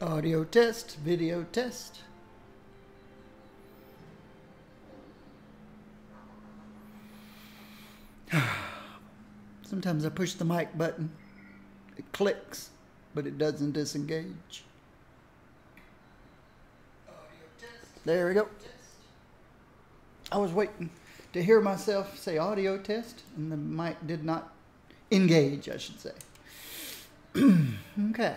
Audio test, video test. Sometimes I push the mic button. It clicks, but it doesn't disengage. There we go. I was waiting to hear myself say audio test, and the mic did not engage, I should say. Okay.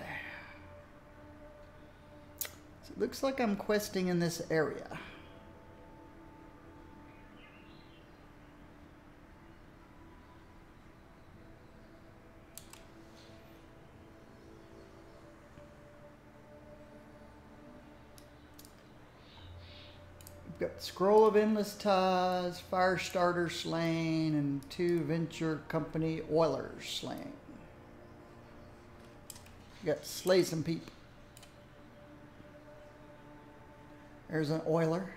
So it looks like I'm questing in this area. We've got Scroll of Endless Ties, Firestarter slain, and 2 Venture Company Oilers slain. We got to slay some people. There's an Oiler.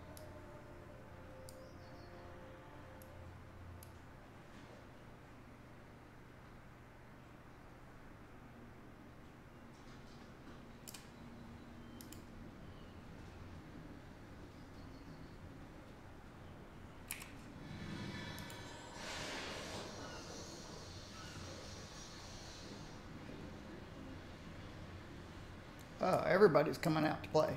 Oh, everybody's coming out to play.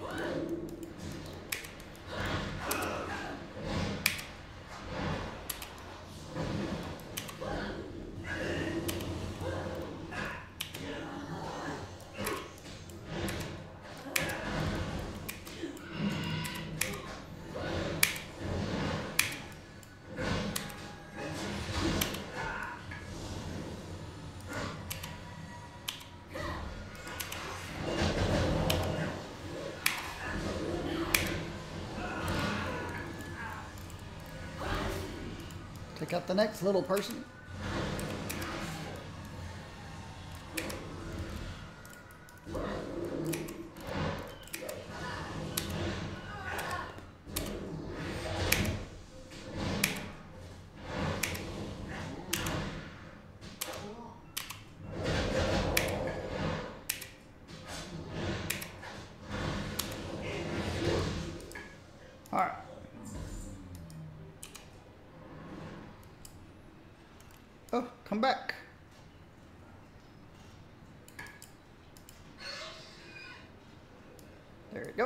Take out the next little person. All right. Oh, come back. There you go.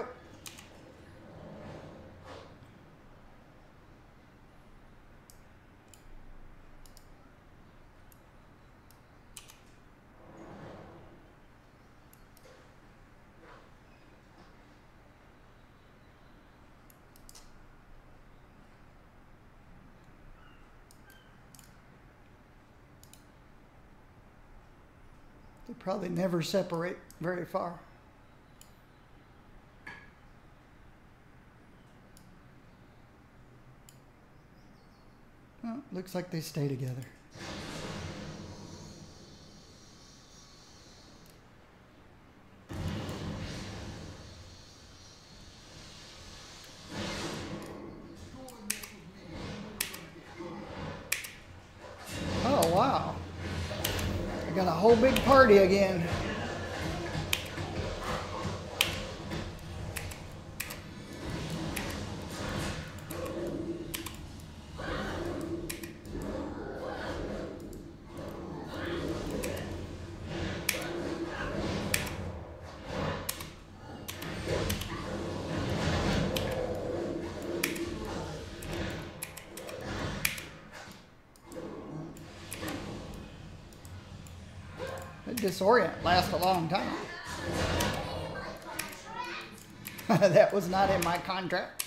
They probably never separate very far. Well, looks like they stay together. Oh, wow. Got a whole big party again. Disorient lasts a long time. That was not in my contract.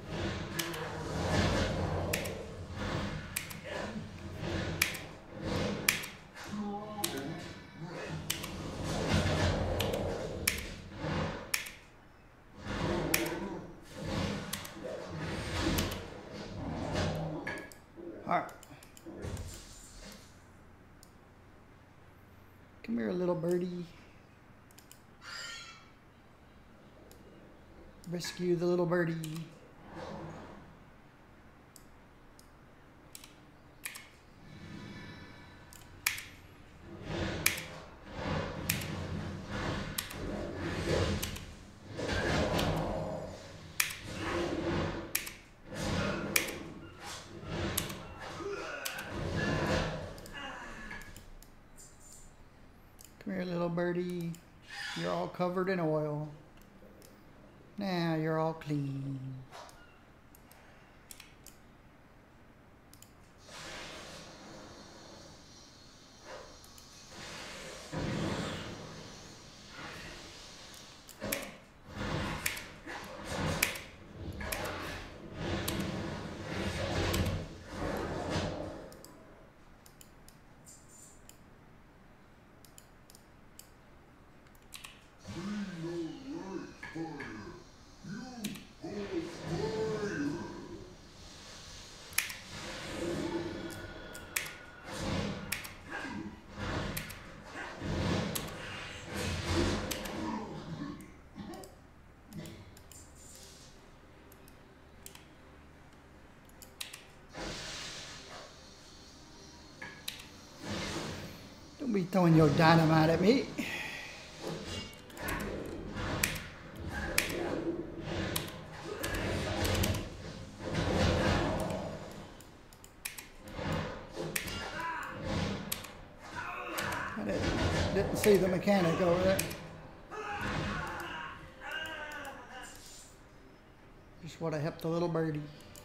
All right. Come here, little birdie. Rescue the little birdie. birdie. You're all covered in oil. Now you're all clean. Don't be throwing your dynamite at me. I didn't see the mechanic over there. Just want to help the little birdie.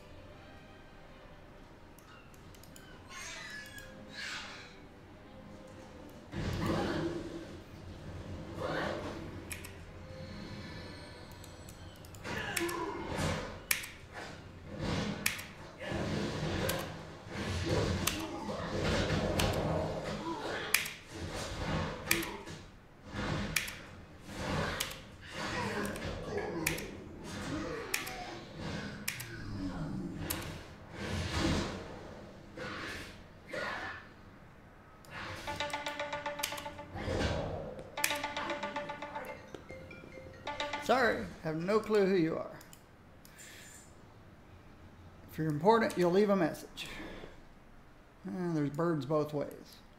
Sorry, have no clue who you are. If you're important, you'll leave a message. There's birds both ways.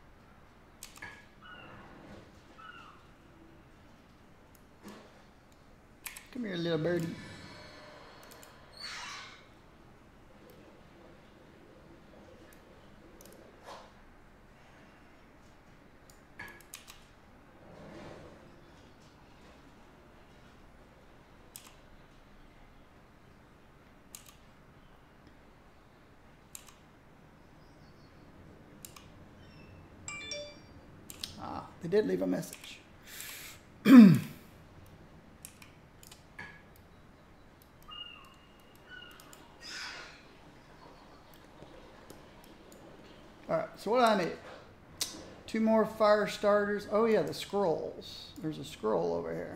Come here, little birdie. They did leave a message. Alright, so what do I need? 2 more fire starters. Oh yeah, the scrolls. There's a scroll over here.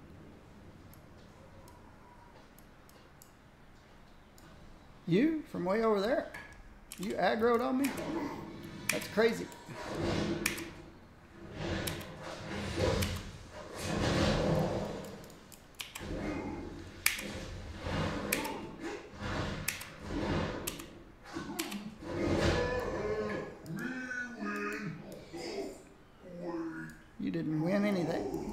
You? From way over there? You aggroed on me? That's crazy. You didn't win anything.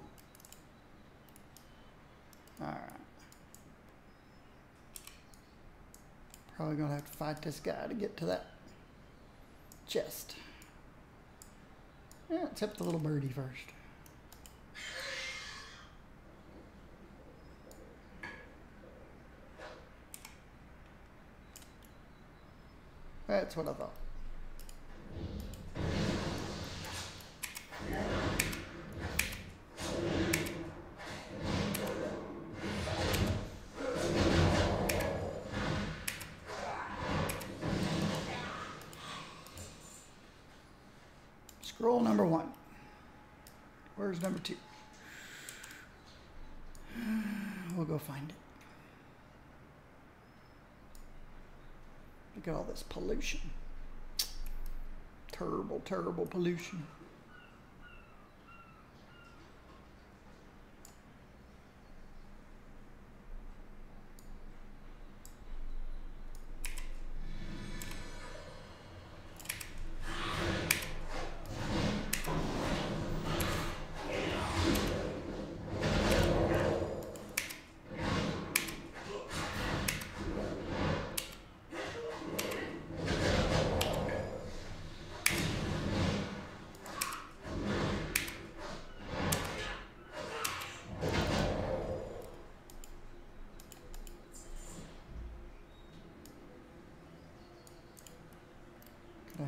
Alright. Probably gonna have to fight this guy to get to that chest. Yeah, except the little birdie first. That's what I thought. Scroll number 1. Where's number 2? We'll go find it. Look at all this pollution. Terrible, terrible pollution.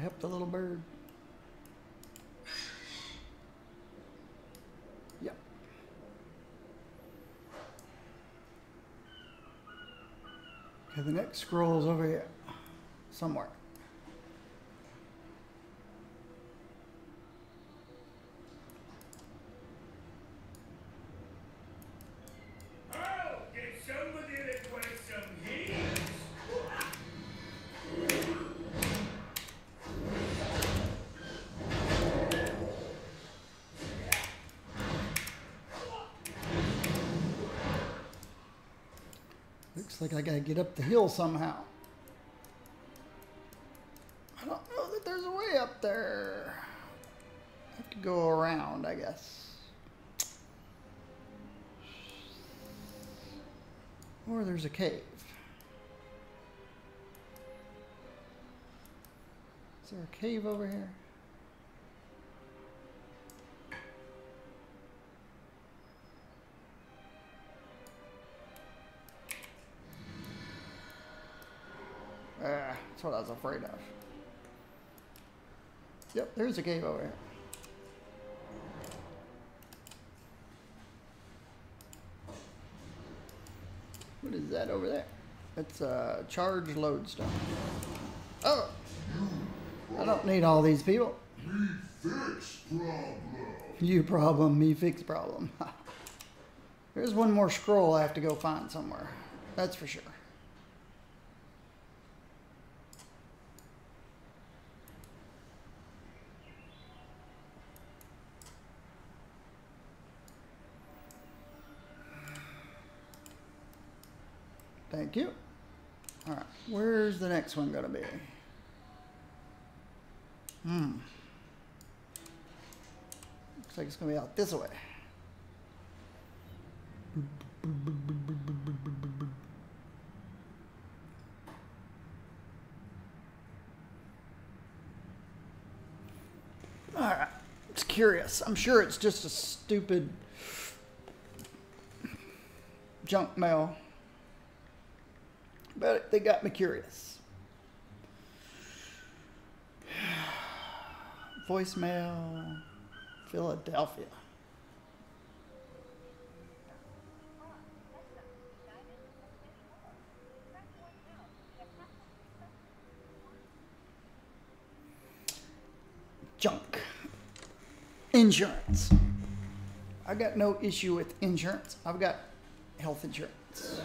help the little bird. Yep. Okay, the next scroll is over here. Somewhere. Looks like I gotta get up the hill somehow. I don't know that there's a way up there. I have to go around, I guess. Or there's a cave. Is there a cave over here? That's what I was afraid of. Yep, there's a cave over here. What is that over there? It's a charged lodestone. Oh! I don't need all these people. Me fix problem. You problem, me fix problem. There's one more scroll I have to go find somewhere. That's for sure. Thank you. All right, where's the next one gonna be? Looks like it's gonna be out this way. All right, it's curious. I'm sure it's just a stupid junk mail. But they got me curious. Voicemail, Philadelphia. Junk. Insurance. I got no issue with insurance. I've got health insurance.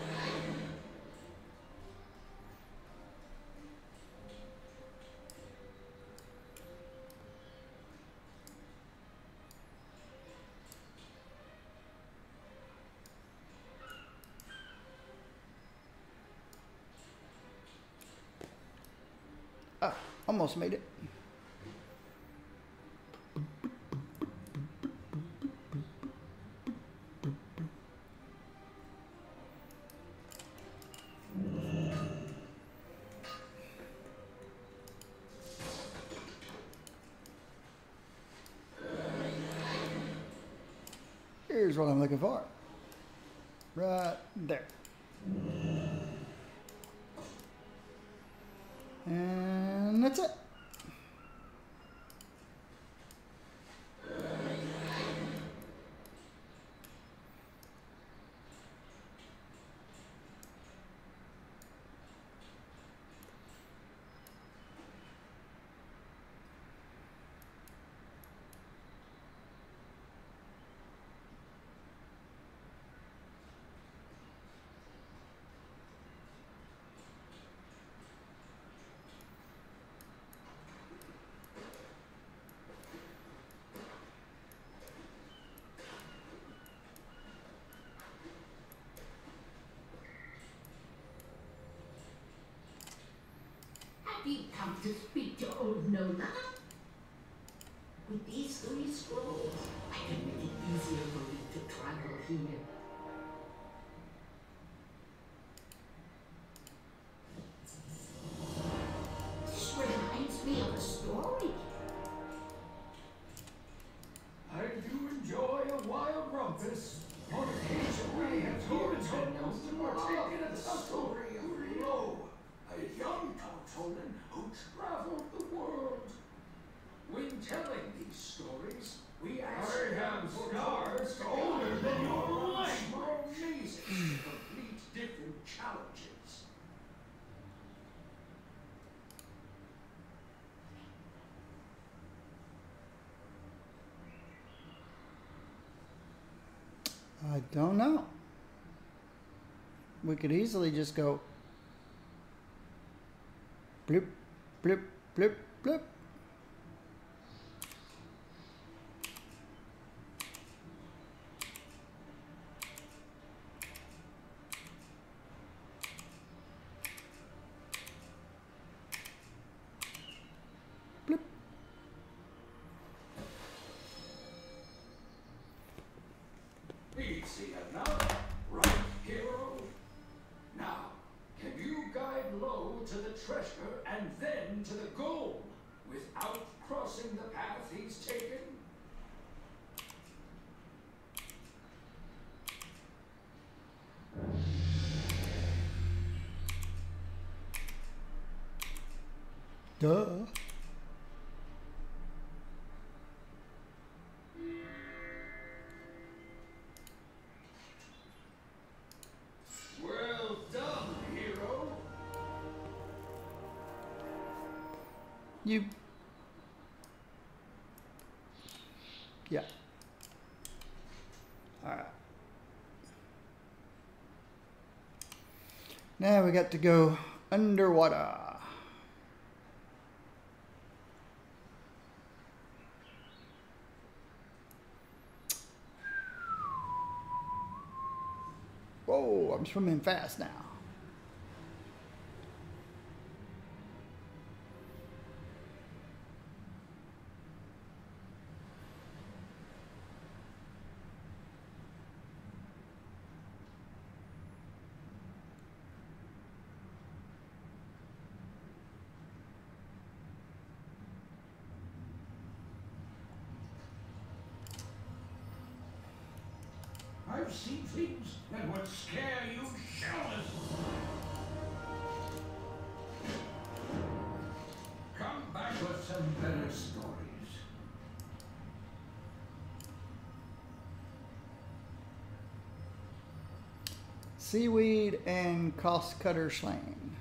Oh, almost made it. Here's what I'm looking for. Right there. And that's it. Have you come to speak to old Nona? With these 3 scrolls, I can make it easier for me to travel here. This reminds me of a story. I do enjoy a wild rumpus. On occasion, we have humans and gnomes to partake in a story of Lo, a young countess Tonin who traveled the world. When telling these stories, we ask them for stars older than your life. More amazing to complete different challenges. I don't know. We could easily just go blip, blip, blip, blip. Blip. Easy enough, right, hero? Now, can you guide Lo to the treasure and then to the goal without crossing the path he's taken? Duh. Well done, hero. You. Yeah. All right. Now we got to go underwater. Whoa, I'm swimming fast now. I've seen things that would scare you shitless. Come back with some better stories. Seaweed and cost cutter slain.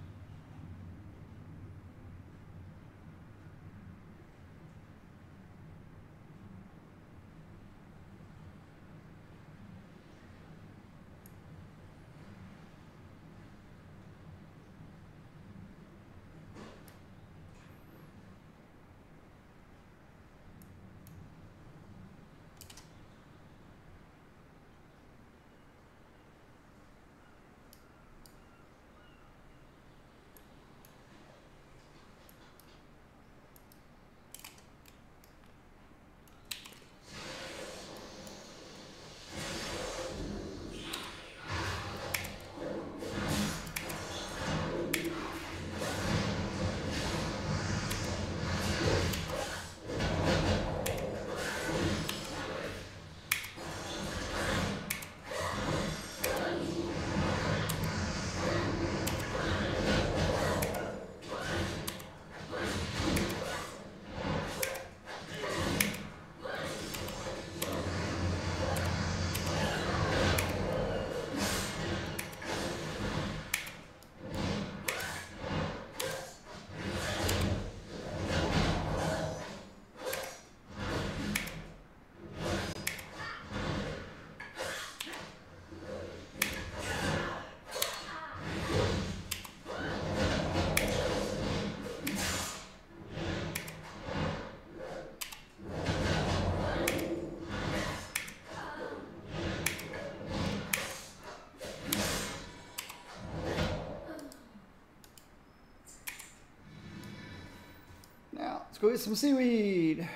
Let's go get some seaweed.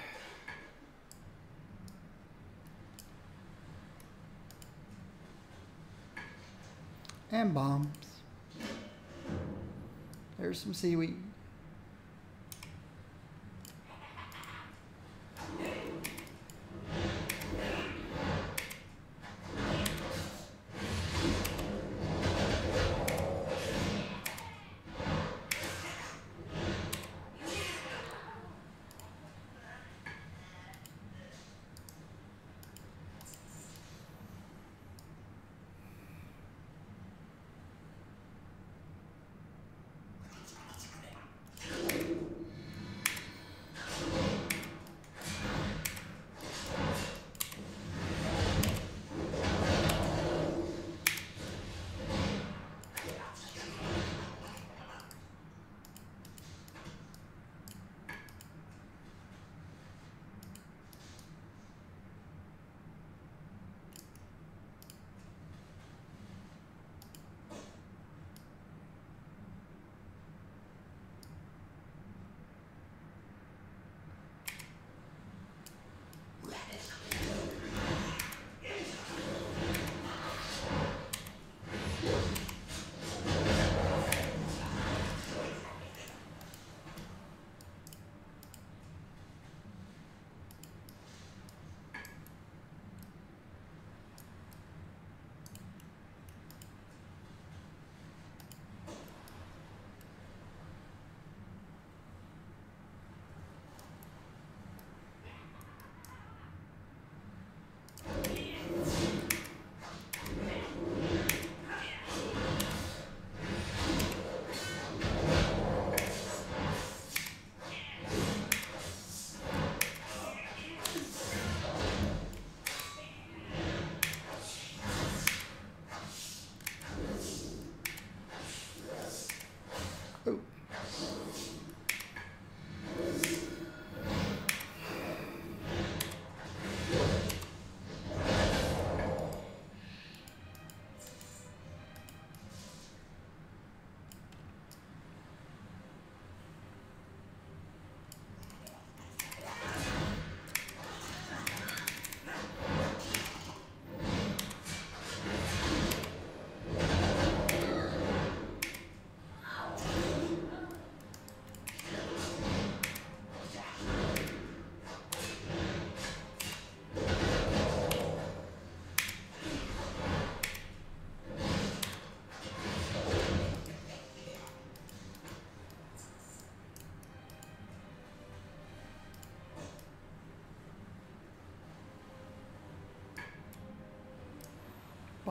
And bombs. There's some seaweed.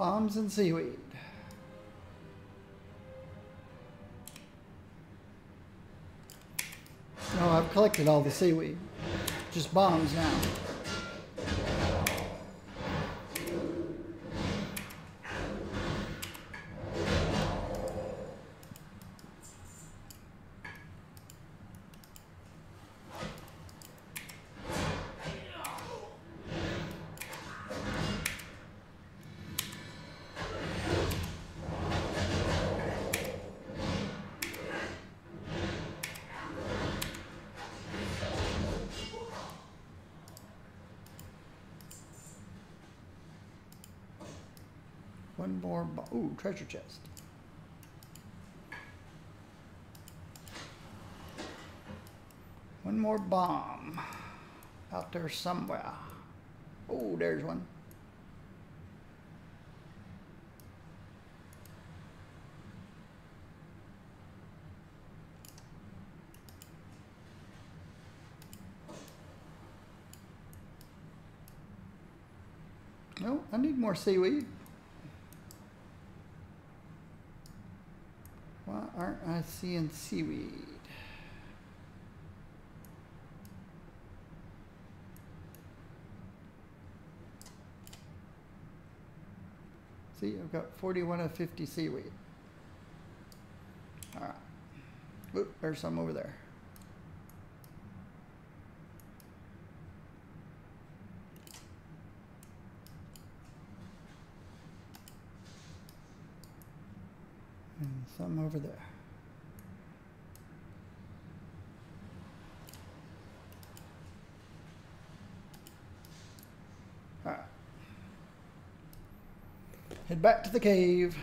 Bombs and seaweed. Oh, I've collected all the seaweed. Just bombs now. One more, ooh, treasure chest. One more bomb out there somewhere. Oh, there's one. No, I need more seaweed. Why aren't I seeing seaweed? See, I've got 41 of 50 seaweed. All right. Oop, there's some over there. And some over there. All right. Head back to the cave.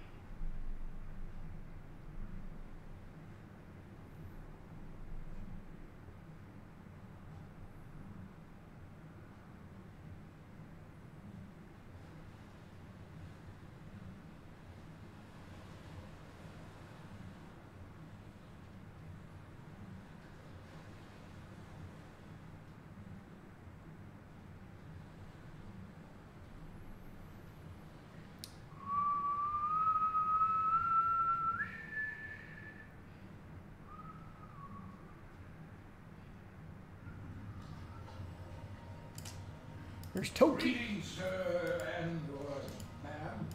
There's Toki. Greetings, sir, and ma'am.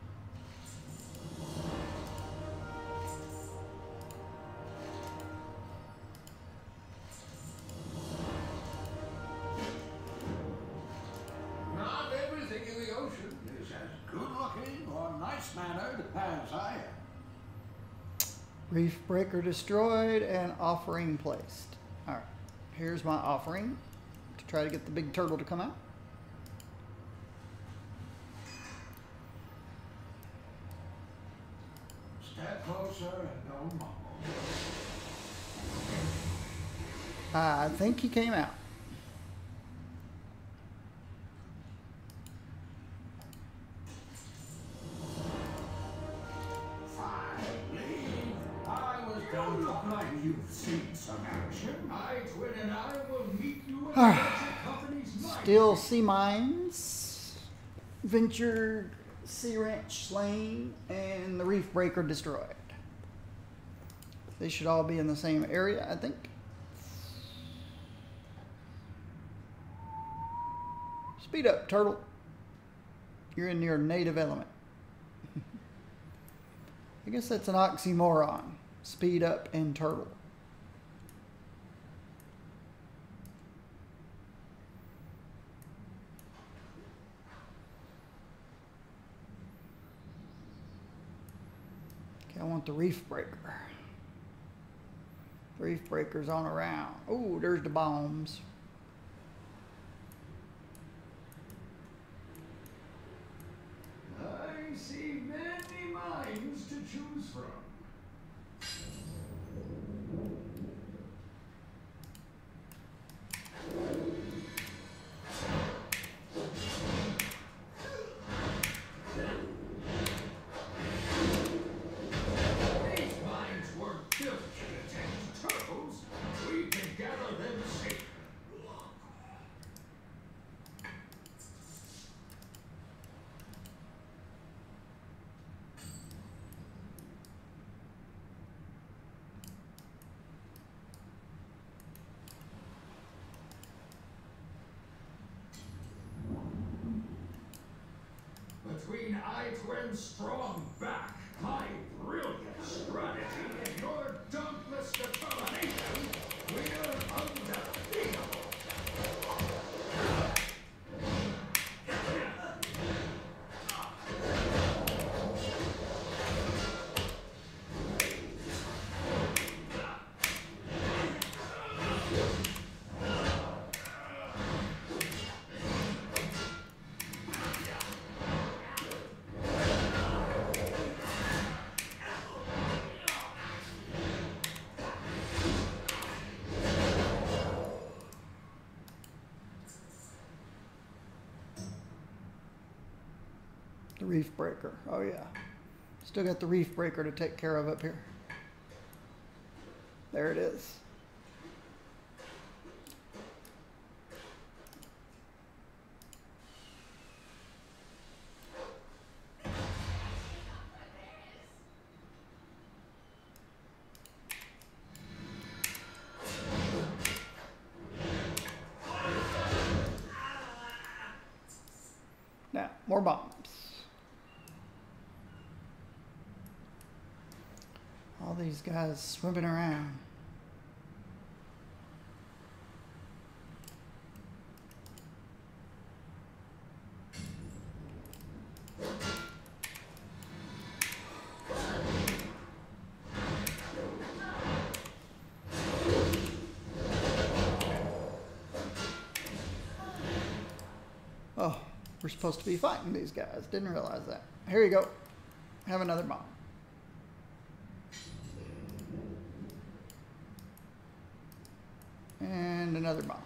Not everything in the ocean is as good-looking or nice-mannered as I am. Reef breaker destroyed and offering placed. All right, here's my offering to try to get the big turtle to come out. Step closer and don't mumble. I think he came out. Finally, I was done. You look like you've seen some action. Twin and I will meet you at the company's night. Still sea mines, ventured sea ranch slain, and the reef breaker destroyed. They should all be in the same area, I think. Speed up, turtle. You're in your native element. I guess that's an oxymoron. Speed up and turtle. Okay, I want the reef breaker. The reef breaker's on around. Oh, there's the bombs. I see many minds to choose from. These minds work diligent to tend turtles. We can gather them safely. mean Eitwin Strong back my brilliant strategy and your dauntless determination, we're undefeatable. The Reef Breaker. Oh yeah. Still got the Reef Breaker to take care of up here. There it is. Now, more bombs. All these guys swimming around. Oh, we're supposed to be fighting these guys. Didn't realize that. Here you go. Have another bomb. And another bomb.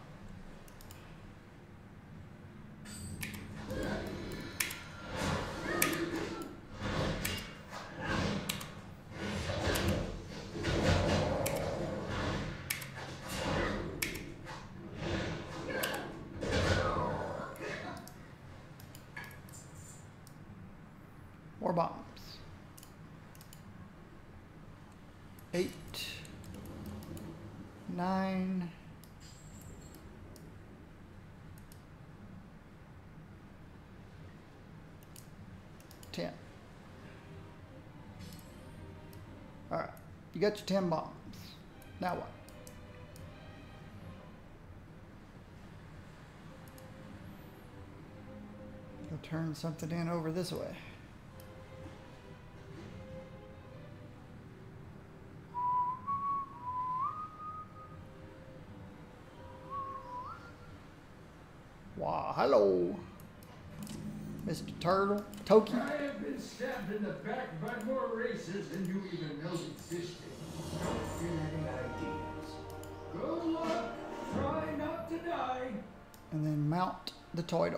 More bombs. 8, 9, 10. All right, you got your 10 bombs. Now what? Go turn something in over this way. Wow, hello, Mr. Turtle, Toki. I have been stabbed in the back by more races than you even know existed. Don't get any ideas. Good luck. Try not to die. And then mount the Toidle.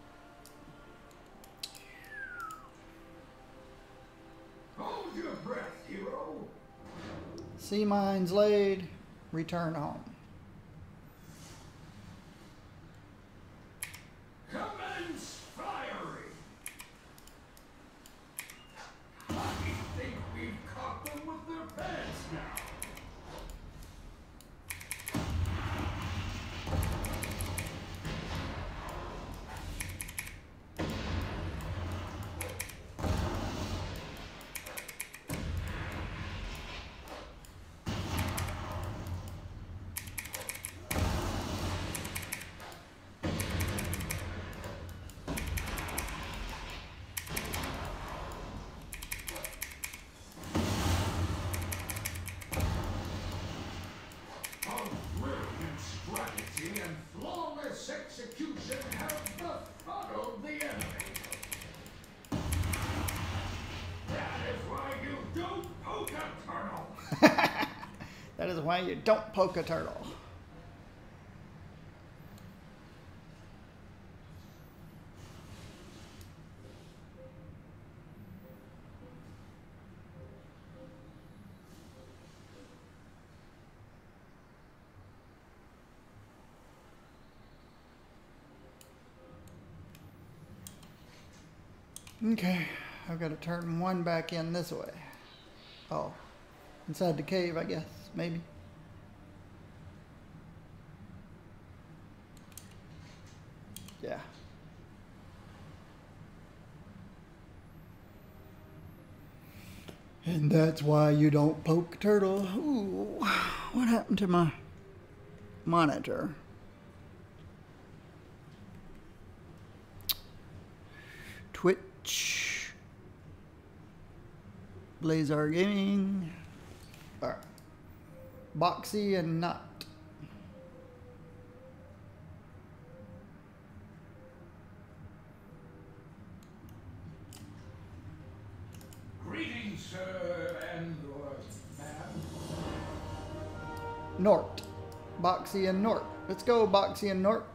Hold your breath, hero. Sea mines laid, return home. Commence firing. I think we've caught them with their pants now. Strategy and flawless execution have befuddled the enemy. That is why you don't poke a turtle. That is why you don't poke a turtle. Okay, I've got to turn one back in this way. Oh, inside the cave, I guess, maybe. Yeah. And that's why you don't poke a turtle. Ooh, what happened to my monitor? Twitch. Blazar Gaming. Alright. Boxy and Not. Greetings, sir, and or ma'am. Nort. Boxy and Nort. Let's go, Boxy and Nort.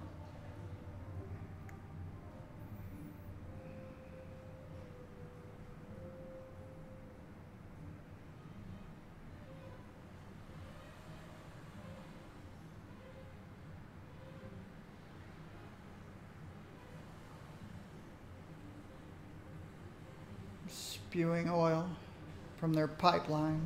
Spewing oil from their pipeline.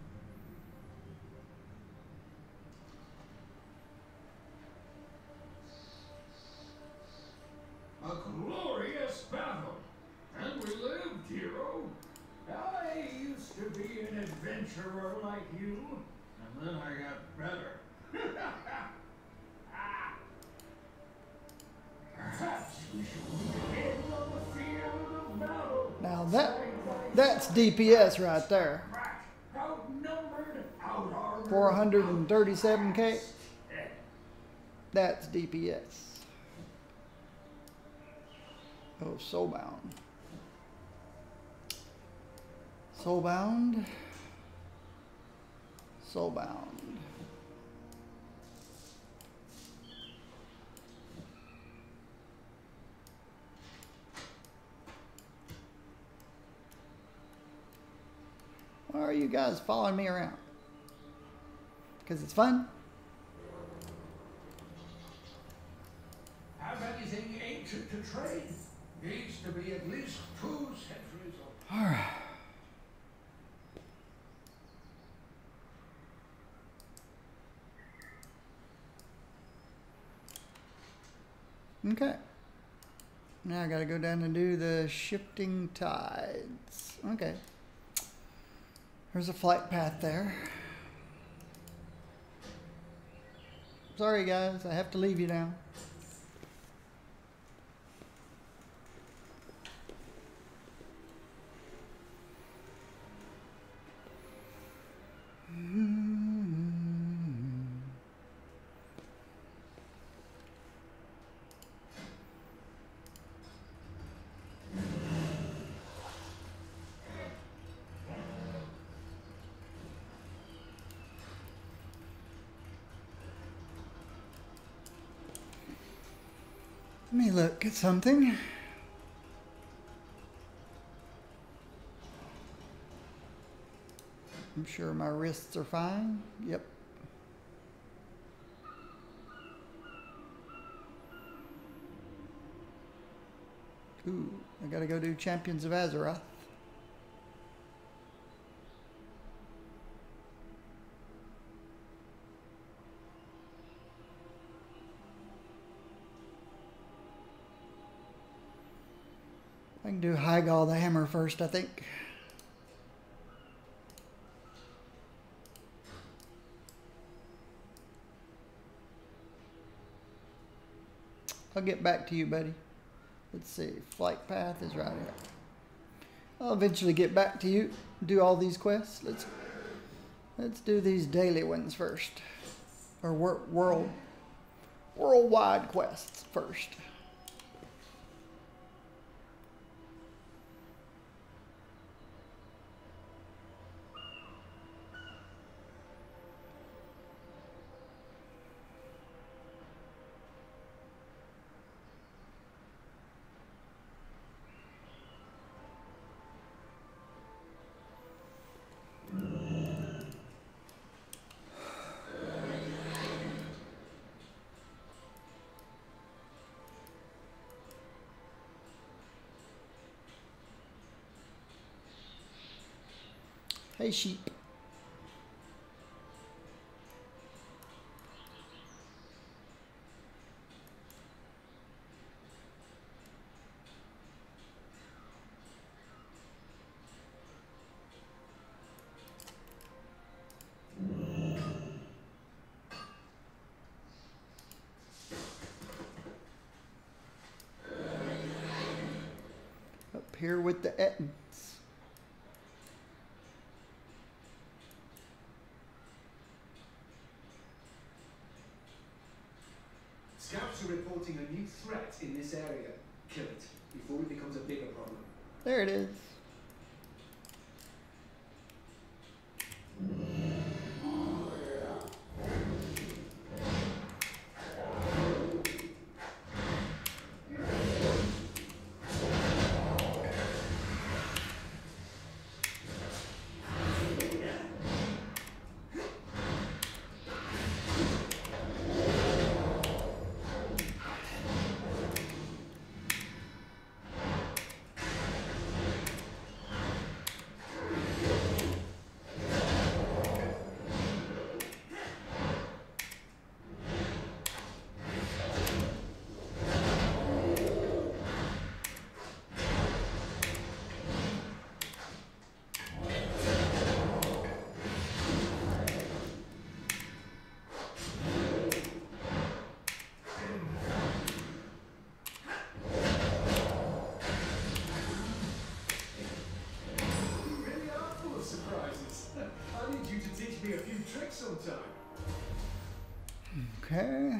A glorious battle, and we lived, hero. I used to be an adventurer like you, and then I got better. Perhaps we should meet again on the field of battle. Now that's DPS right there. Outnumbered, outarmored, 437k. That's DPS. Oh, Soulbound. Soulbound. Soulbound. Why are you guys following me around? Because it's fun? Have anything ancient to trade? Needs to be at least 2 centuries old. Alright. Okay. Now I gotta go down and do the shifting tides. Okay. There's a flight path there. Sorry guys, I have to leave you now. Let me look at something. I'm sure my wrists are fine. Yep. Ooh, I gotta go do Champions of Azeroth. I can do Hygall the Hammer first, I think. I'll get back to you, buddy. Let's see. Flight path is right here. I'll eventually get back to you. Do all these quests. Let's do these daily ones first, or worldwide quests first. Hey, sheep. here with the Ettins. Scouts are reporting a new threat in this area. Kill it before it becomes a bigger problem. There it is. Sometime. Okay.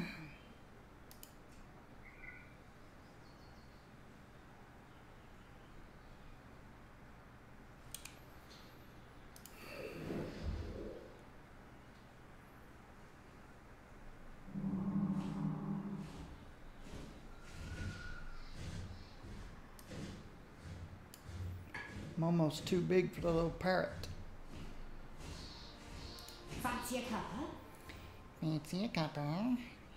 I'm almost too big for the little parrot. Fancy a cuppa? Fancy a cuppa?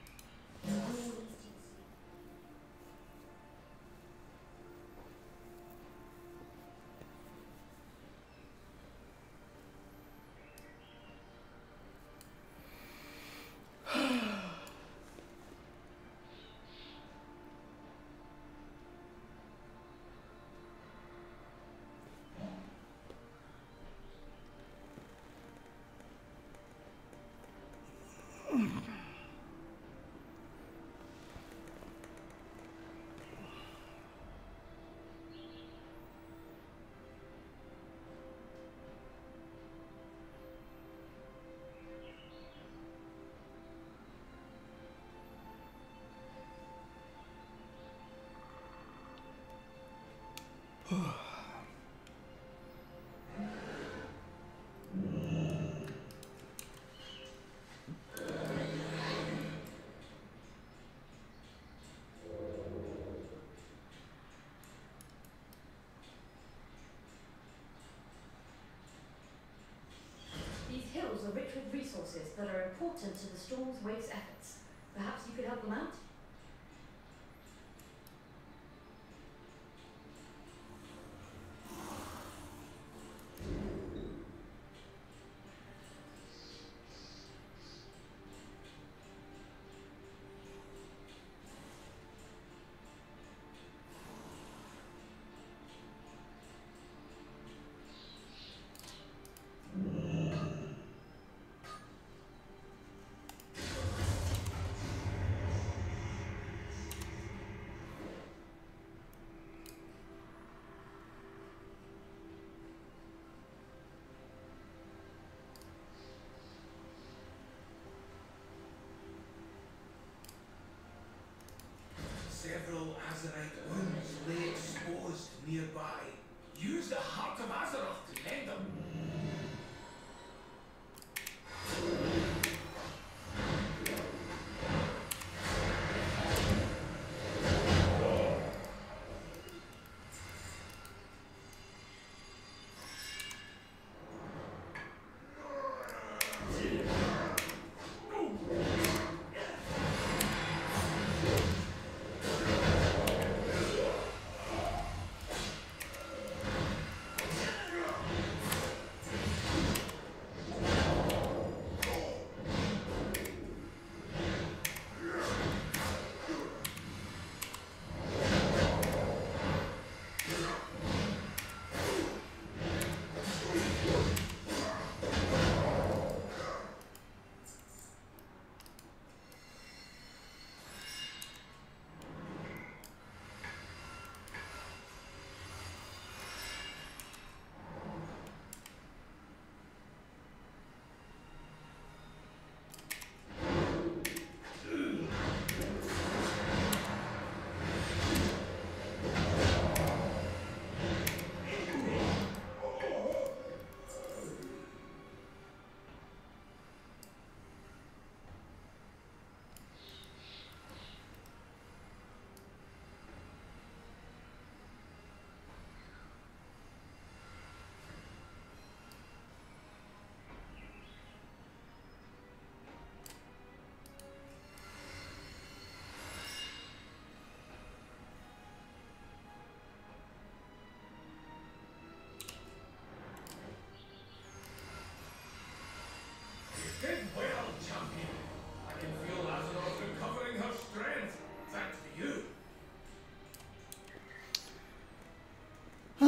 These hills are rich with resources that are important to the Storm's Wake's efforts. Perhaps you could help them out?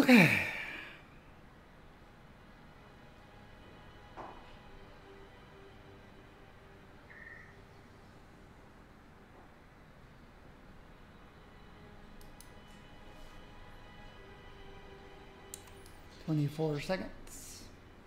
Okay. "24 seconds."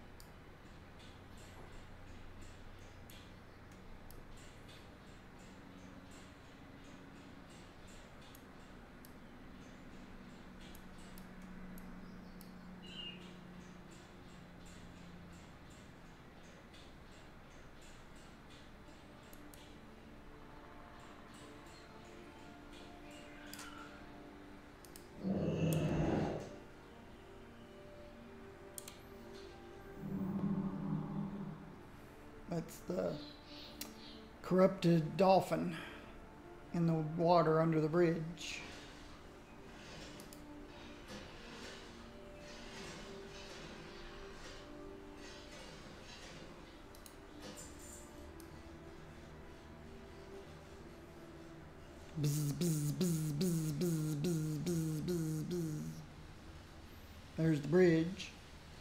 That's the corrupted dolphin in the water under the bridge. Bzz, bzz, bzz, bzz, bzz, bzz, bzz, bzz, bzz. There's the bridge.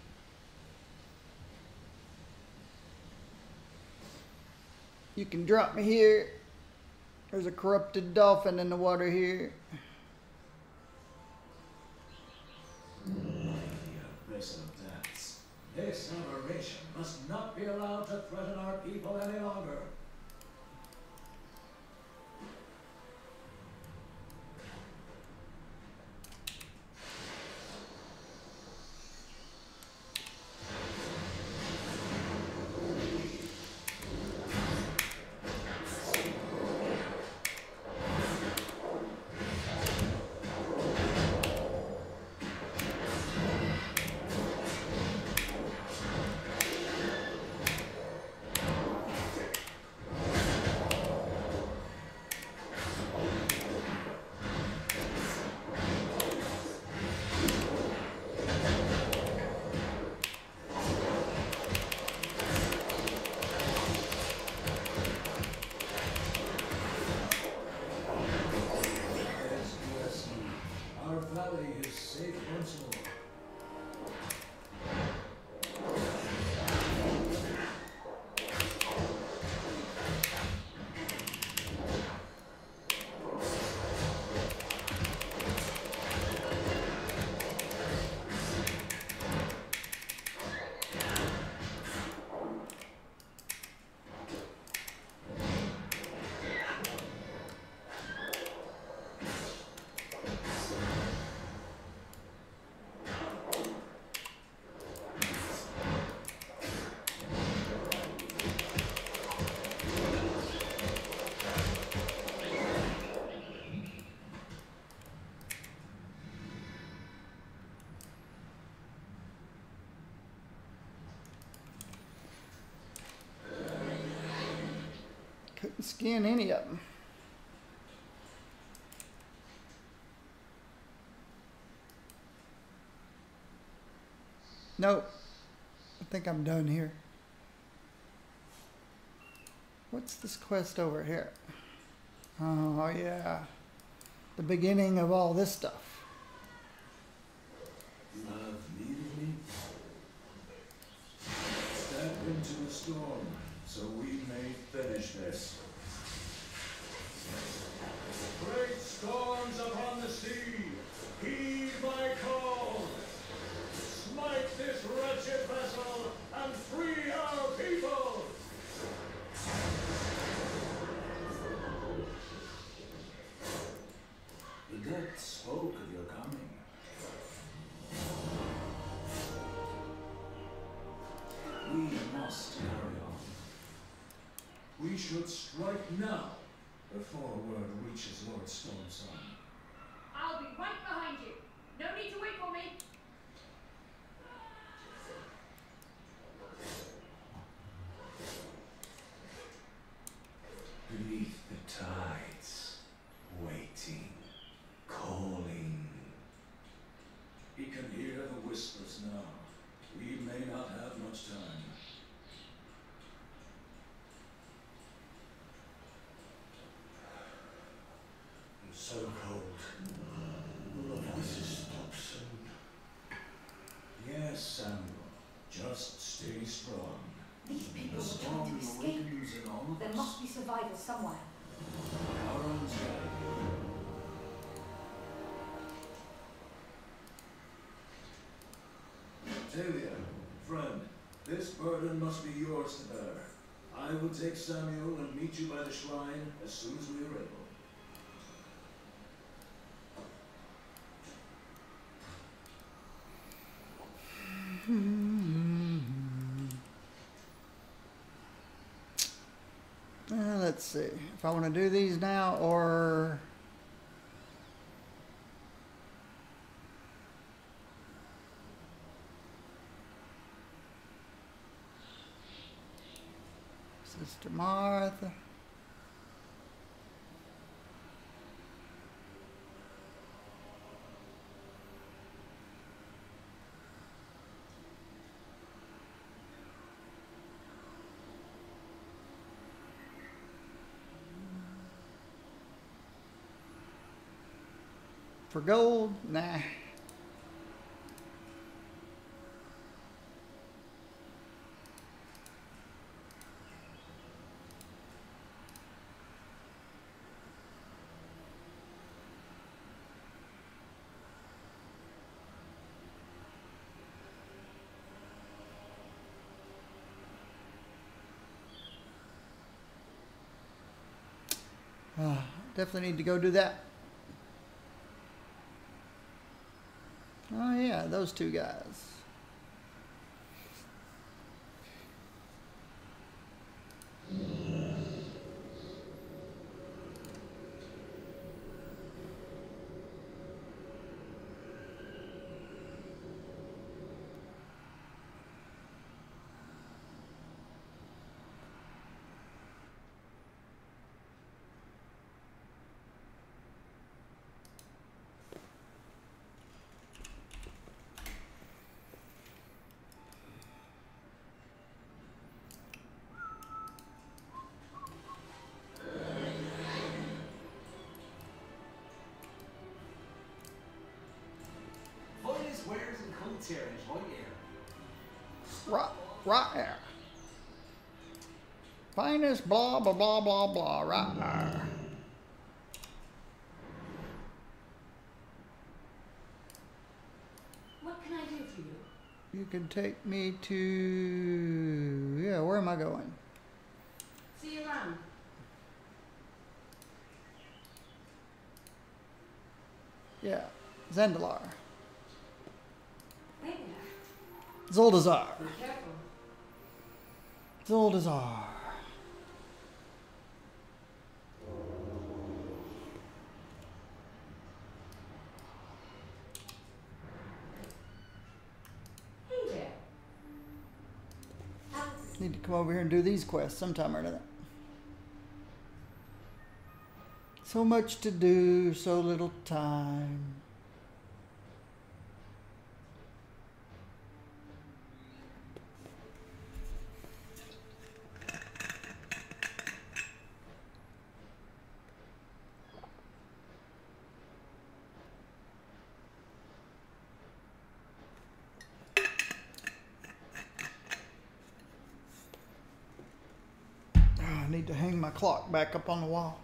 You can drop me here. There's a corrupted dolphin in the water here. Vessel dance. This aberration must not be allowed to threaten our people any longer. Our valley is safe once more. Couldn't skin any of them. Nope. I think I'm done here. What's this quest over here? Oh, yeah. The beginning of all this stuff. Love needed me. Step into the storm, so we may finish this. Great storms upon the sea, heed my call. Smite this wretched vessel and free our people. The dead spoke of your coming. We must carry on. We should strike now, before word reaches Lord Stormson. I'll be right behind you. No need to wait for me. Beneath the tides, waiting, calling. He can hear the whispers now. We may not have much time. I'm so cold. Will the voices stop soon? Stay strong. These people The are trying storm to escape. awakens in all of There us. must be survivors somewhere. Our own side. Tavia, friend, this burden must be yours to bear. I will take Samuel and meet you by the shrine as soon as we are able. Let's see if I want to do these now or Sister Martha. For gold? Nah. Definitely need to go do that. Oh yeah, those two guys. Finest wares and coats here in right here. Right there. Finest blah blah blah blah blah right there. What can I do for you? You can take me to, yeah, where am I going? See you around. Yeah, Zandalar. Hey there. Zuldazar. Be careful. Zuldazar. Hey there. Need to come over here and do these quests sometime or another. So much to do, so little time. I need to hang my clock back up on the wall.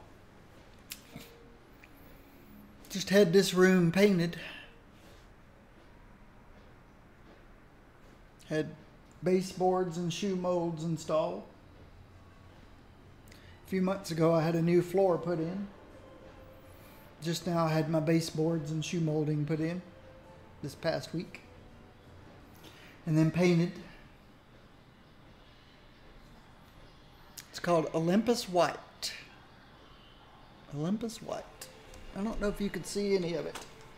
Just had this room painted. Had baseboards and shoe molds installed. A few months ago I had a new floor put in. Just now I had my baseboards and shoe molding put in this past week. And then painted. It's called Olympus White. Olympus White. I don't know if you could see any of it.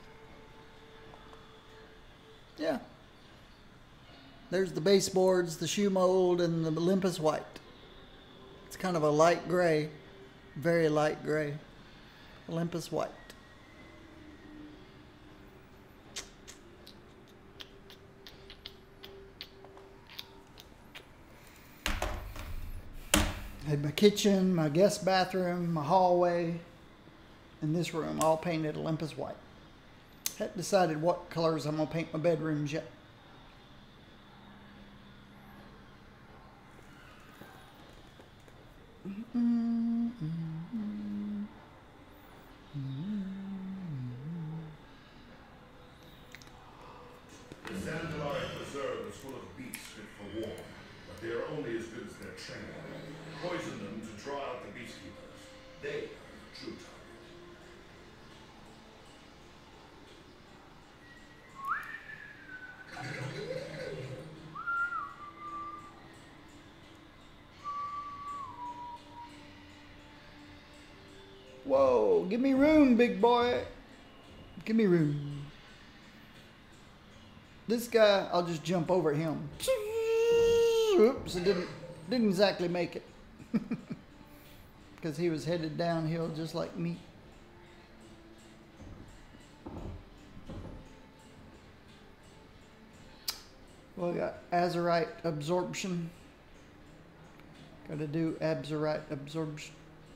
Yeah. There's the baseboards, the shoe mold, and the Olympus White. It's kind of a light gray, very light gray. Olympus White. Had my kitchen, my guest bathroom, my hallway, and this room all painted Olympus White. Hadn't decided what colors I'm going to paint my bedrooms yet. The Zandalari Preserve is full of beasts fit for war, but they are only as good as their training. Poison them to draw out the beastkeepers. They are the true target. Whoa, give me room, big boy. Give me room. This guy, I'll just jump over him. Oops, it didn't exactly make it. Because he was headed downhill just like me. Well, we got Azerite absorption. Got to do Azerite absorption.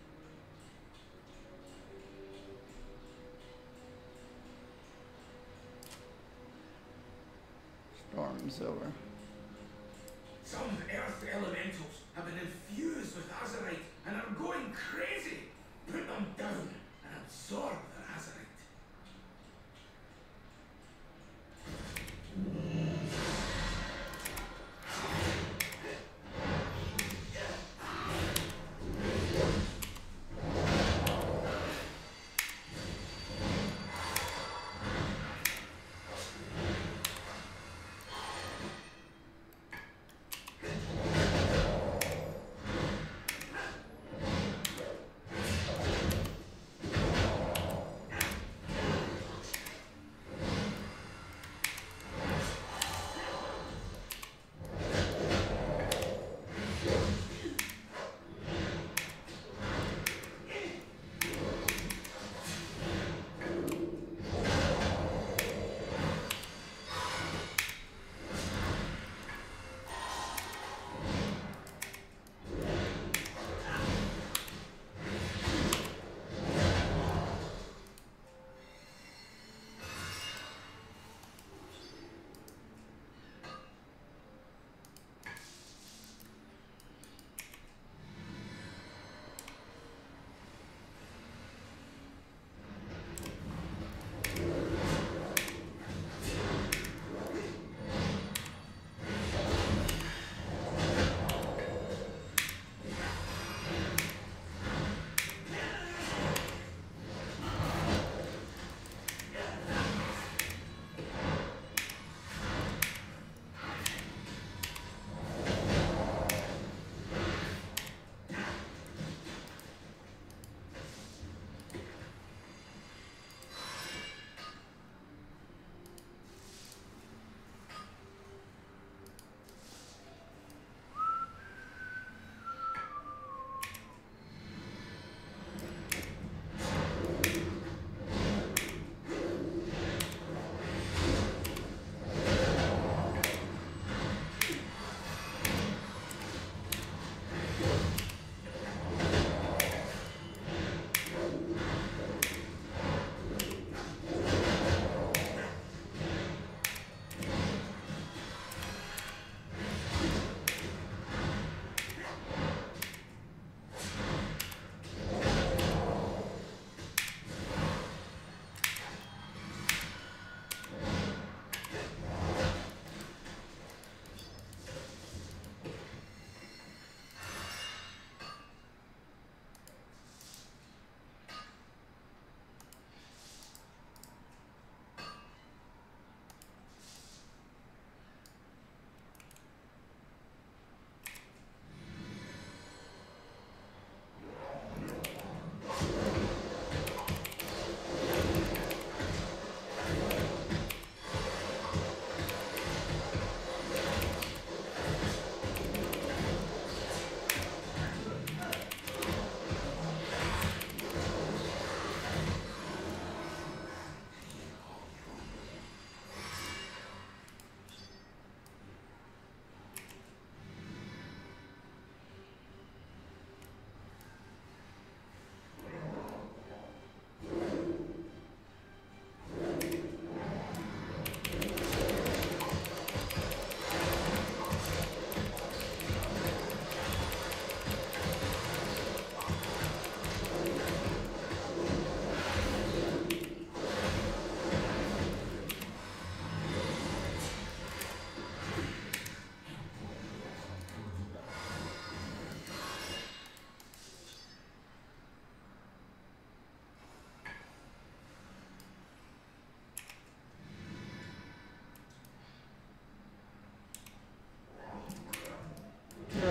Storm's over. Some earth elementals have been infused with Azerite and are going crazy. Put them down and absorb their Azerite.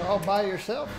all by yourself.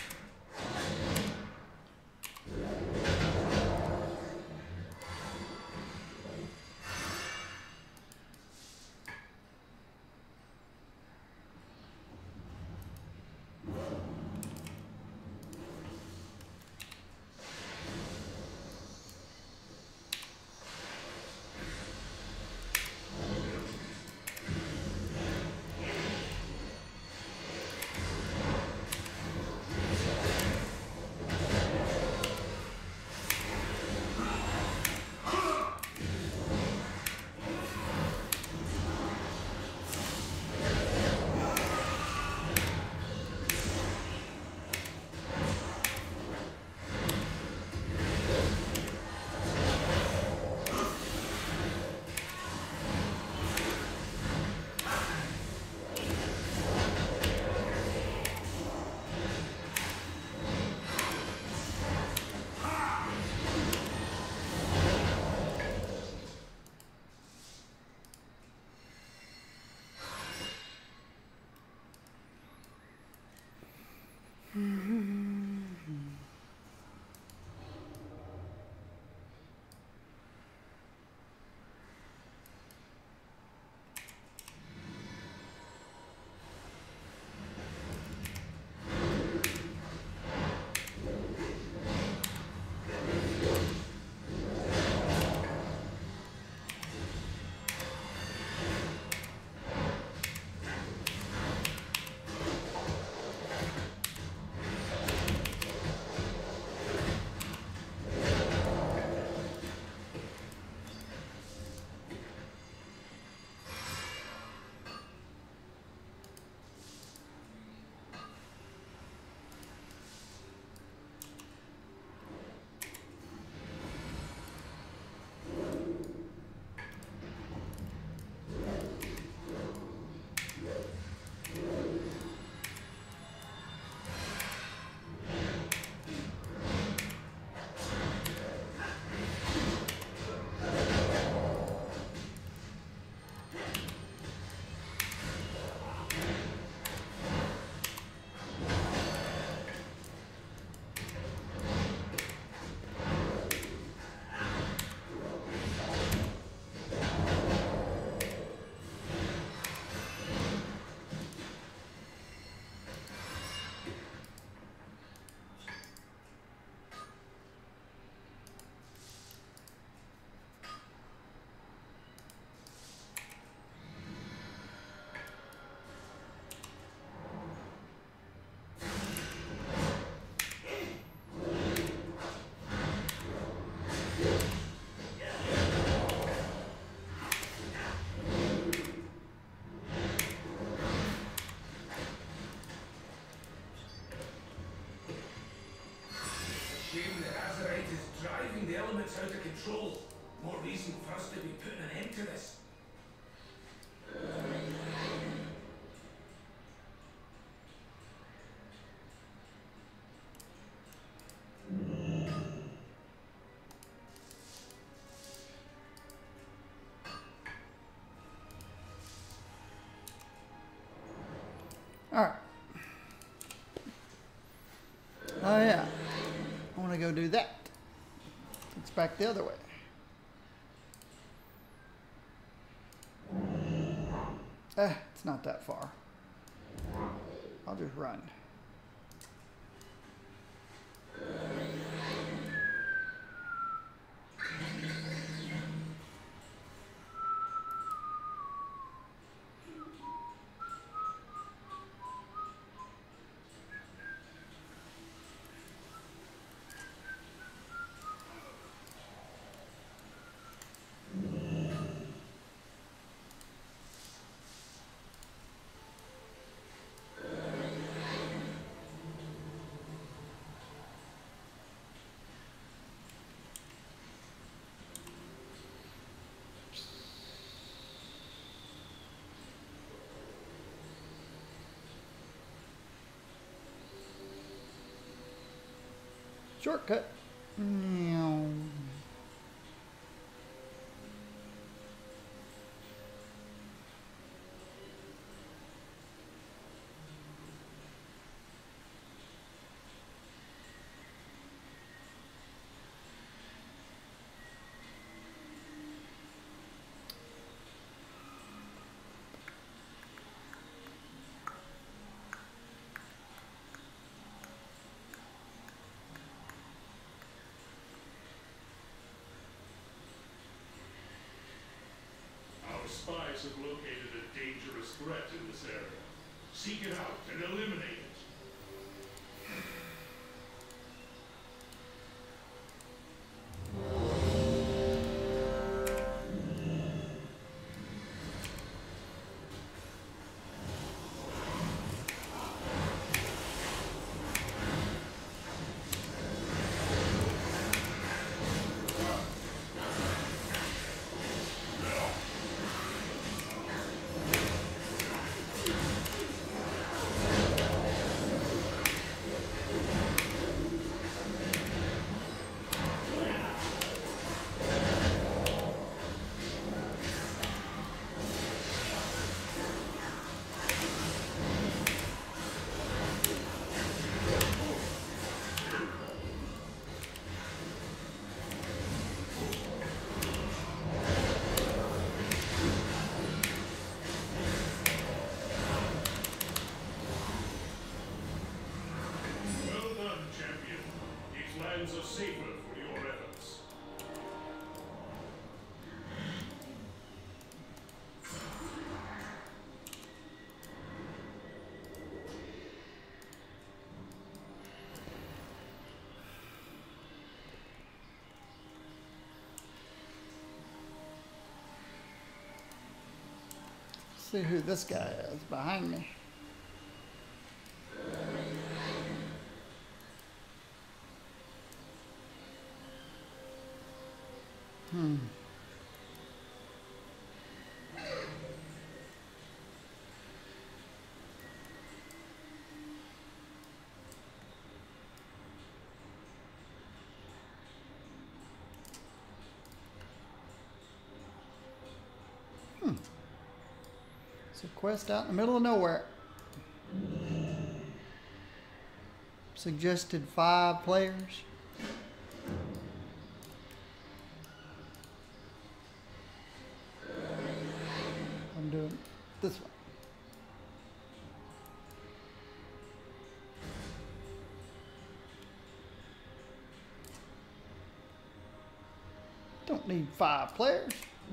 The elements out of control. More reason for us to be putting an end to this. All right. Oh yeah, I want to go do that. It's back the other way. It's not that far. I'll just run. Shortcut. Meow. threat in this area. Seek it out and eliminate it. Are safer for your efforts. See who this guy is behind me. It's a quest out in the middle of nowhere. Suggested 5 players. I'm doing this one. Don't need 5 players.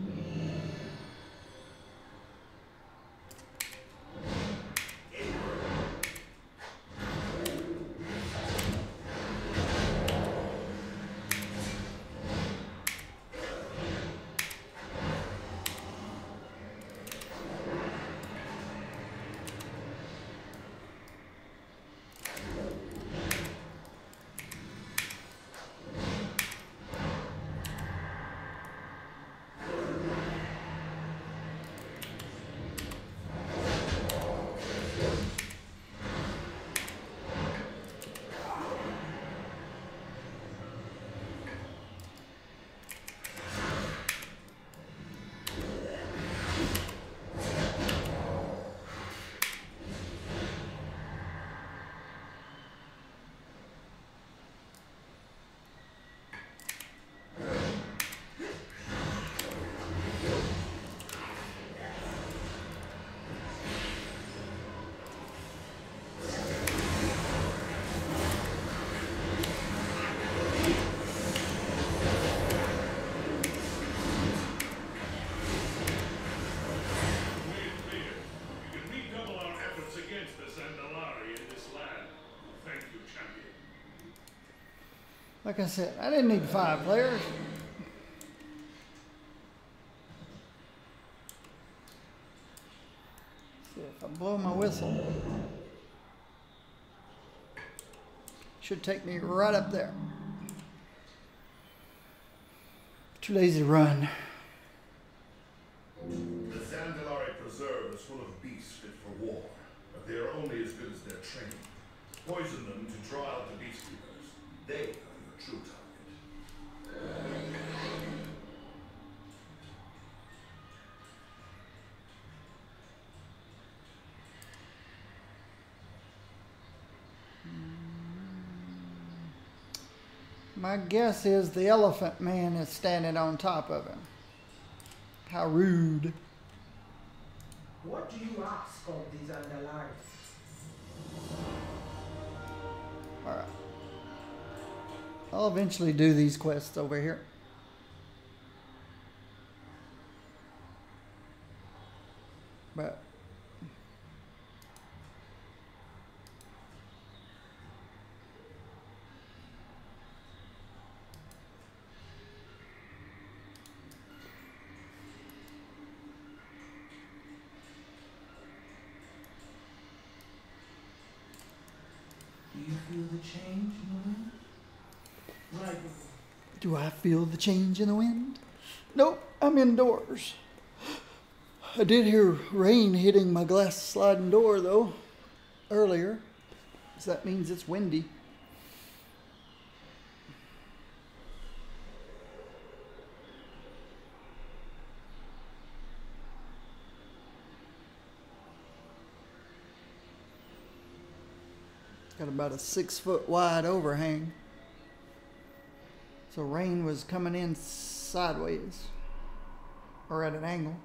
Like I said, I didn't need 5 players. See if I blow my whistle. Should take me right up there. Too lazy to run. The Zandalari Preserve is full of beasts fit for war, but they are only as good as their training. Poison them to draw out the beast keepers. They are your true target. My guess is the elephant man is standing on top of him. How rude. What do you ask of these Zandalari? Alright. I'll eventually do these quests over here. But you feel the change in the wind? Right. Do I feel the change in the wind? Nope, I'm indoors. I did hear rain hitting my glass sliding door, though, earlier. So that means it's windy. Got about a 6-foot wide overhang. So rain was coming in sideways or at an angle.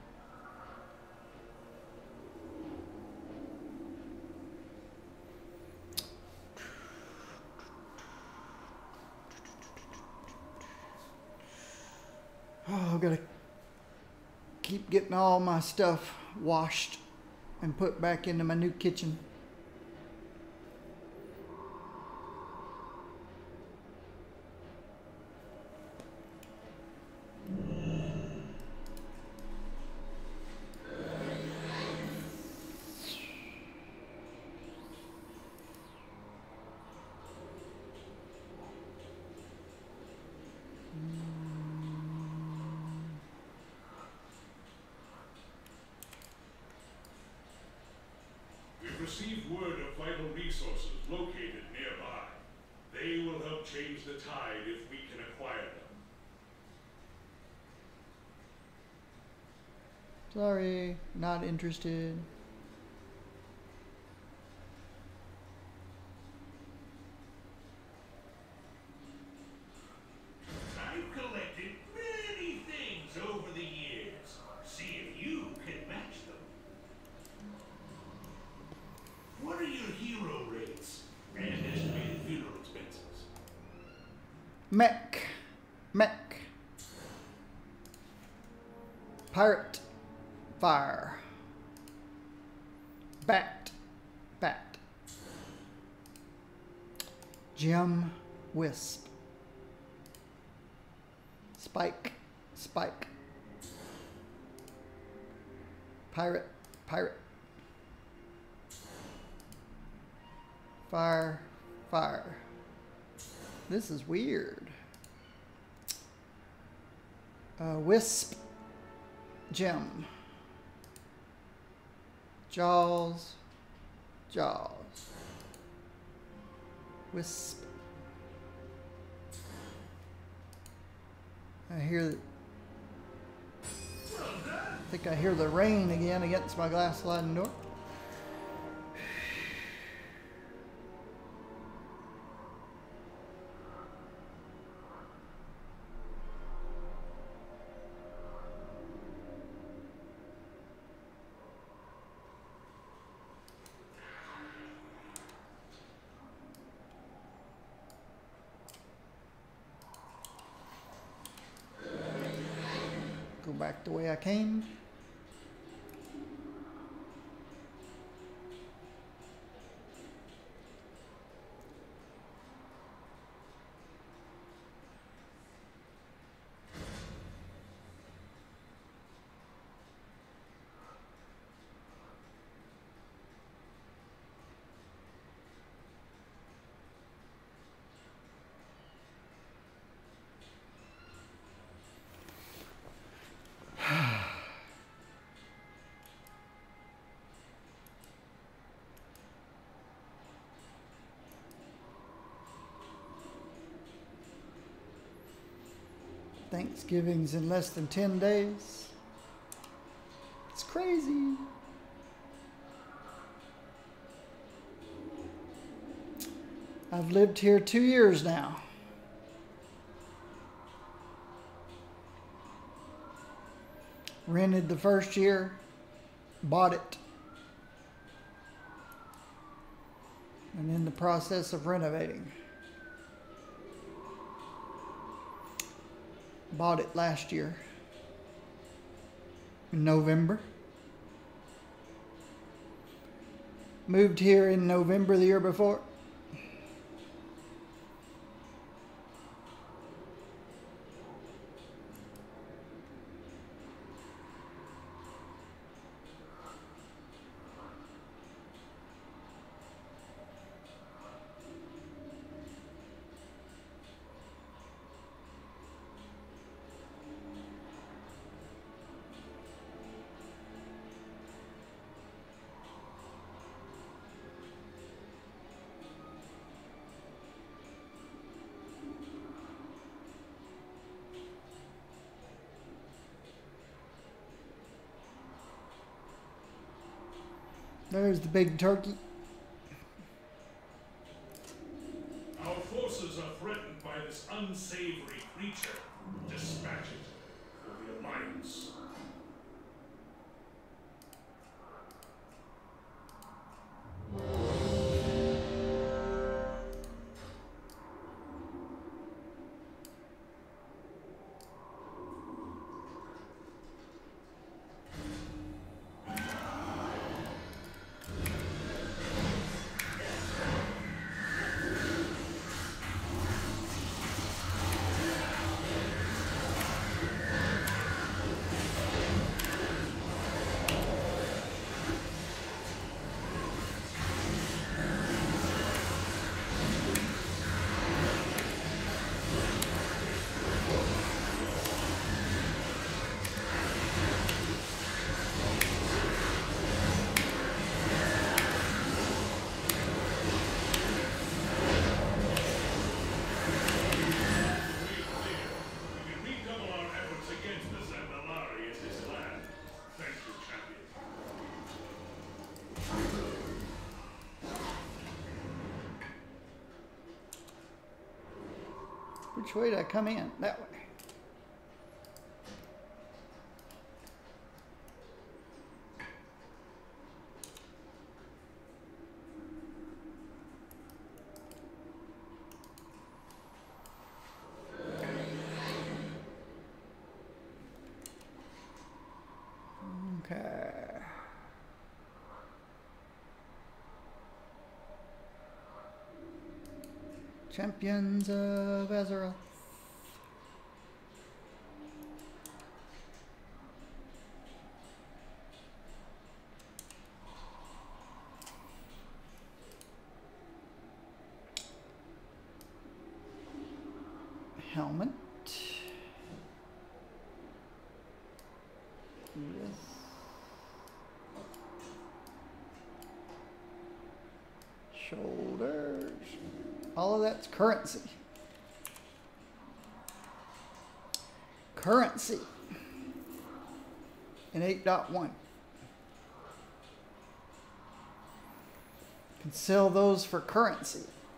Oh, I've got to keep getting all my stuff washed and put back into my new kitchen. We've received word of vital resources located nearby. They will help change the tide if we can acquire them. Sorry, not interested. I've collected many things over the years. See if you can match them. What are your hero rates and estimated funeral expenses? Mech. Pirate. Fire. Bat. Gem. Wisp. Spike. Pirate. Fire. This is weird. Wisp. Gem. Jaws. Wisp. I think I hear the rain again against my glass sliding door. Go back the way I came. Thanksgiving's in less than 10 days. It's crazy. I've lived here 2 years now. Rented the first year, bought it. And in the process of renovating. Bought it last year in November. Moved here in November the year before. There's the big turkey. Our forces are threatened by this unsavory creature. Dispatch it for the Alliance. Which way did I come in? That way. Okay. Champions of Azeroth. Helmet. Yes. Shoulders. All of that's currency. Currency in 8.1. Can sell those for currency.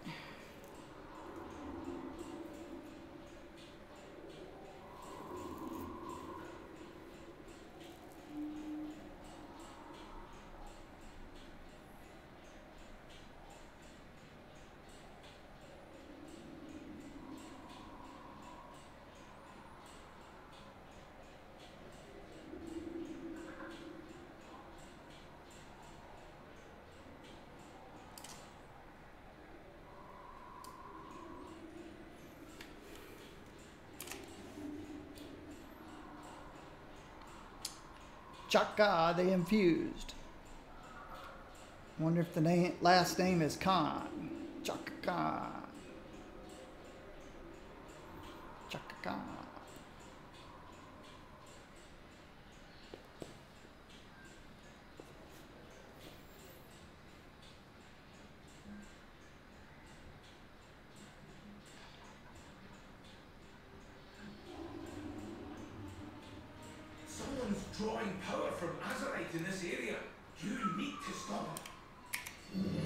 Chaka, they infused. Wonder if the last name is Khan. Chaka Khan. Chaka Khan. Someone's drawing power from Azerite in this area. You need to stop it.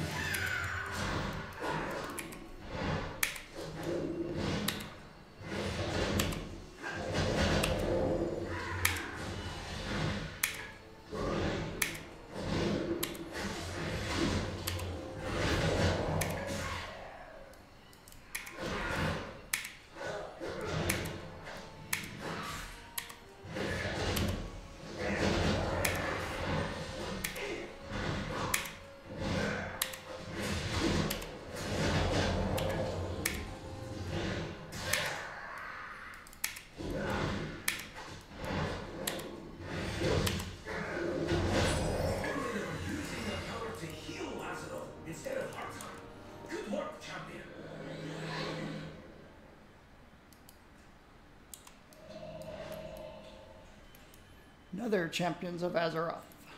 Another Champions of Azeroth.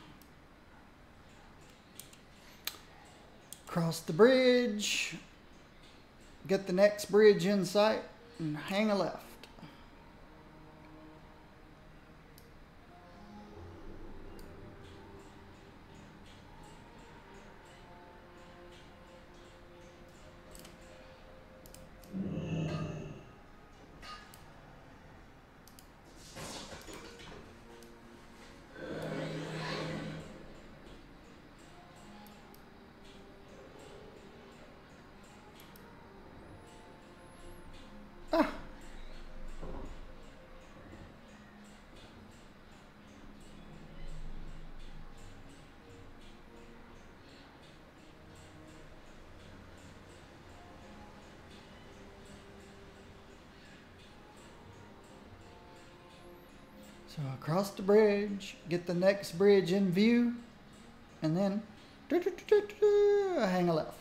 Cross the bridge, get the next bridge in sight, and hang a left. So across the bridge, get the next bridge in view, and then hang a left.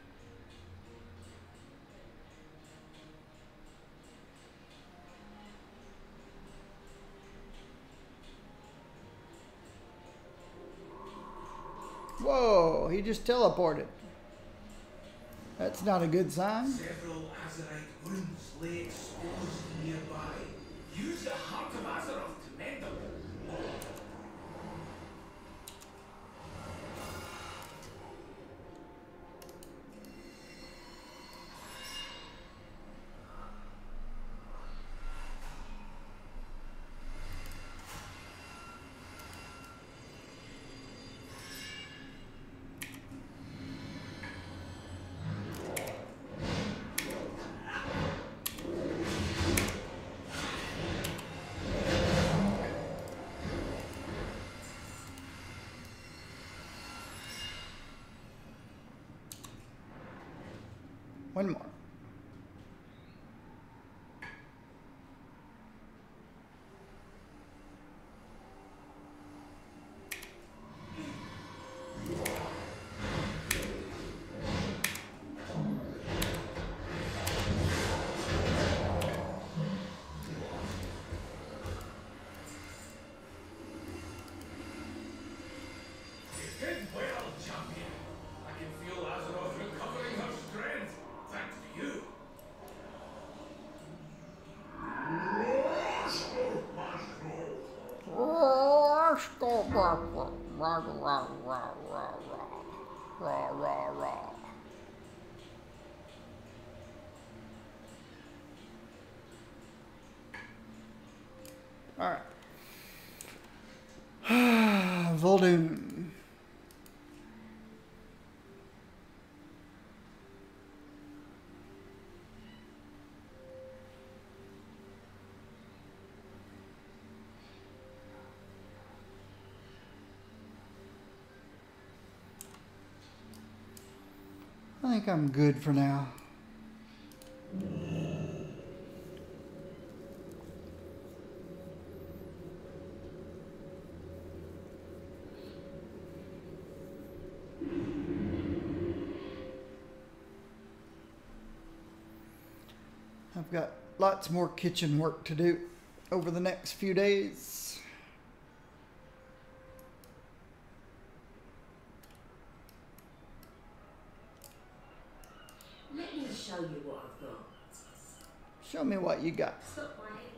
Whoa, he just teleported. That's not a good sign. Several Azerite wounds lay exposed nearby. Use the Heart of Azeroth to mend them. One more. You did well, champion. I can feel Azeroth recovering her strength, thanks to you. All right. Voldoon. I think I'm good for now. I've got lots more kitchen work to do over the next few days. Let me show you what I've got. Show me what you got. Stop my hands.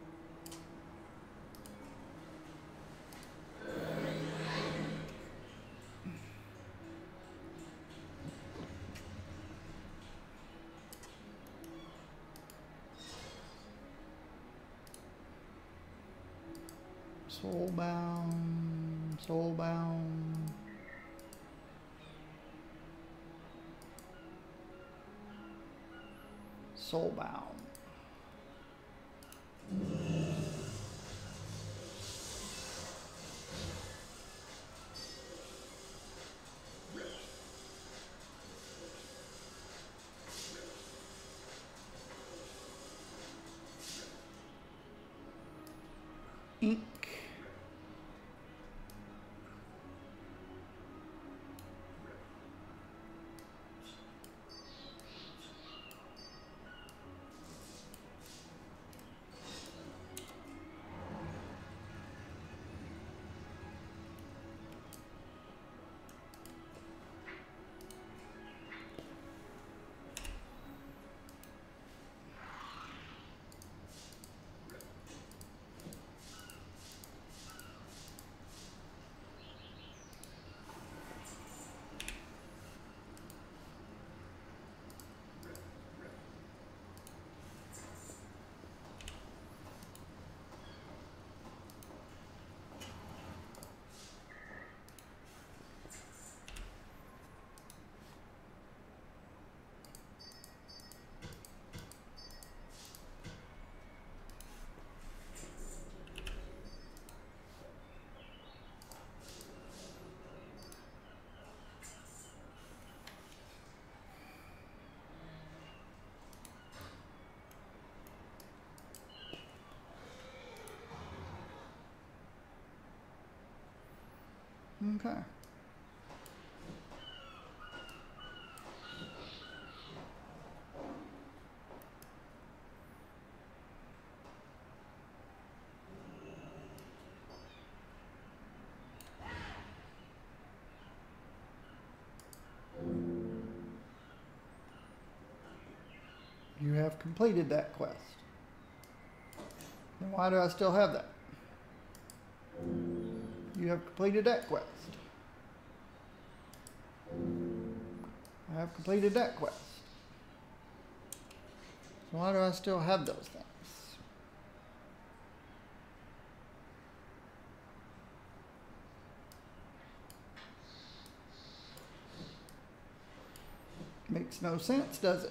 Soulbound, soulbound. Soulbound. Ink. Okay. You have completed that quest. Then why do I still have that? You have completed that quest. I have completed that quest. So why do I still have those things? Makes no sense, does it?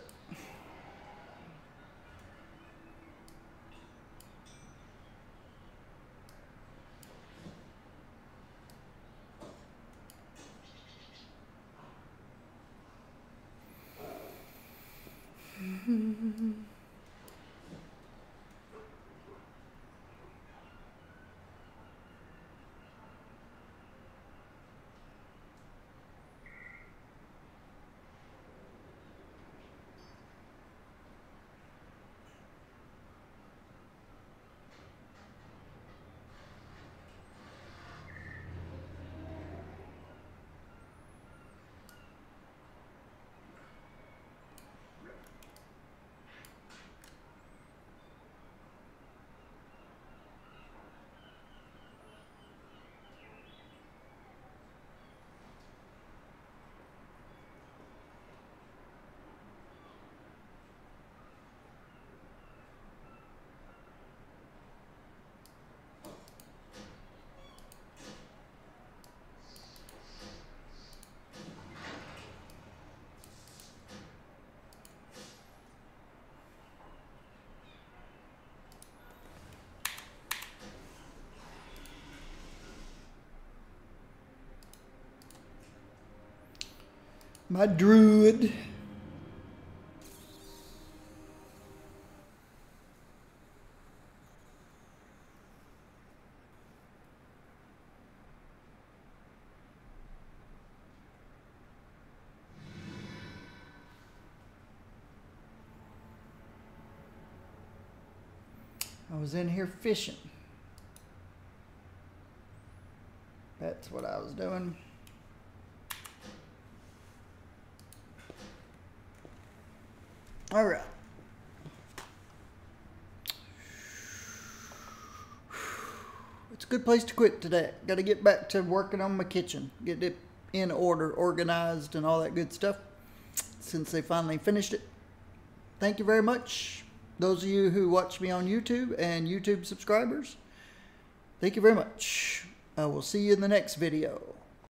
My druid. I was in here fishing. That's what I was doing. All right. It's a good place to quit today. Got to get back to working on my kitchen. Get it in order, organized, and all that good stuff since they finally finished it. Thank you very much. Those of you who watch me on YouTube and YouTube subscribers, thank you very much. I will see you in the next video.